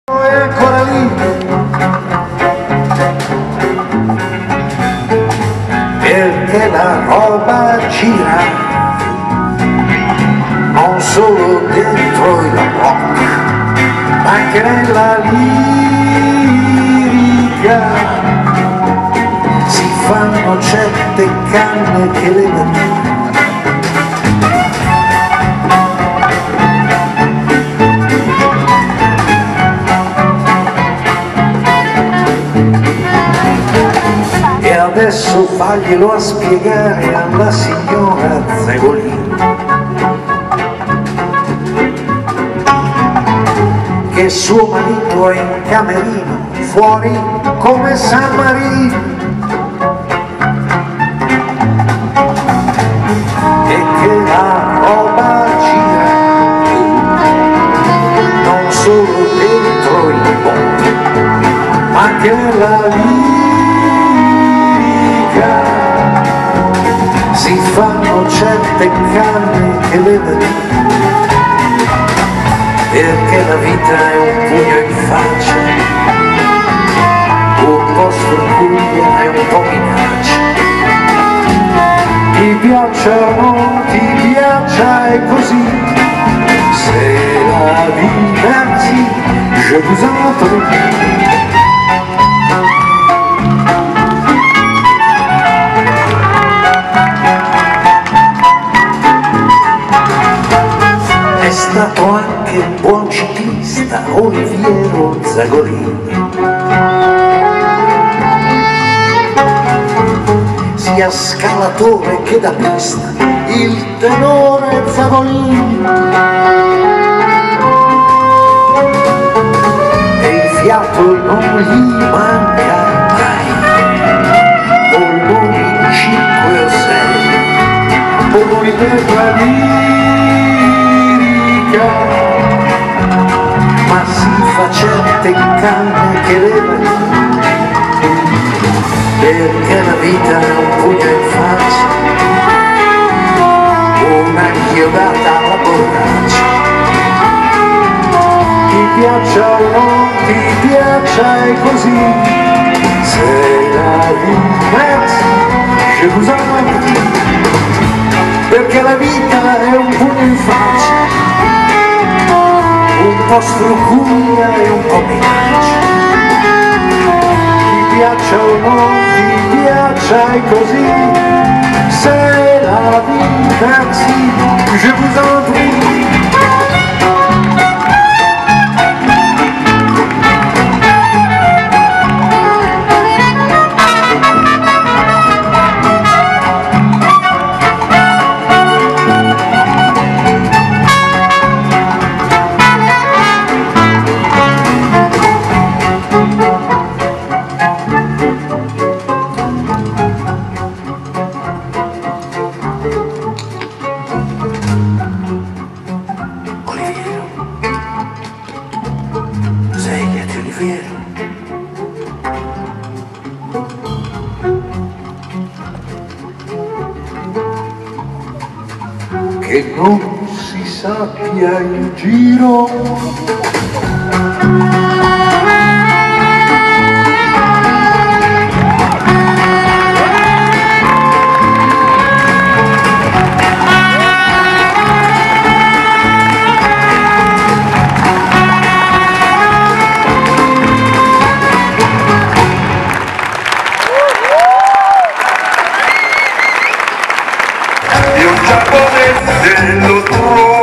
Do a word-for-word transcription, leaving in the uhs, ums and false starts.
È ancora lì, perché la roba gira, non solo dentro il rock, ma anche nella lirica. Si fanno certe canne che le matine e adesso faglielo a spiegare alla signora Zagolini che suo marito è in camerino fuori come San Marino e che la roba gira non solo dentro il mondo ma anche nella lirica. Si fanno certe canne che le matine perché la vita è un pugno in faccia, un po' sfruttuglia e un po' minaccia. Ti piaccia o non ti piaccia è così, c'est la vie, merci, je vous en prie. È stato anche un buon ciclista Oliviero Zagolini, sia scalatore che da pista il tenore Zagolini, e il fiato non gli manca mai, polmoni cinque o sei, polmoni per la lirica, ma si fa certe canne che le matine perché la vita è un pugno in faccia, una chiodata alla borraccia. Ti piaccia o non ti piaccia è così, c'est la vie, merci, je vous en prie. Perché la vita è un pugno in faccia, un po' sfrucuglia e un po' minaccia. Ti piaccia o non ti piaccia è così, c'est la vie, merci, je vous en prie. Che non si sappia in giro di un giapponese lo trovo